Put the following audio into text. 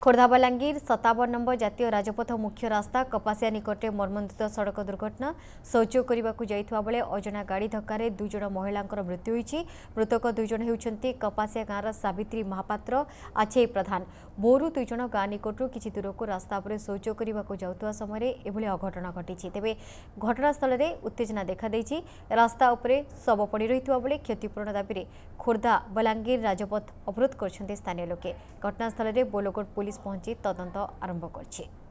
Khordha Balangir 57 number जातीय राजपथ मुख्य रास्ता कपासिया निकटे मर्मन्तित सड़क दुर्घटना शौच करने जाइथिबा बेले अजना गाड़ी धक्कार दुई जन महिला मृत्यु होईछि। मृतक दुई जन हेउछन्ति कपासिया गाँवर सावित्री महापात्र आछे प्रधान। बोरू दुई जन गाँ निकटू किछि दूरको रास्ता पर शौच करने जाउथुवा समय एभली अघटना घटिछि। तेबे घटनास्थल में उत्तेजना देखा देछि। रास्ता उपरे शव पड़ी रहिथिबा बेले क्षतिपूरण दाबी खोर्धा बलांगीर राजपथ अवरोध करछन्ति स्थानीय लोके। घटनास्थल में बोलोगढ़ पुलिस पहुंची तदंत आरंभ करछि।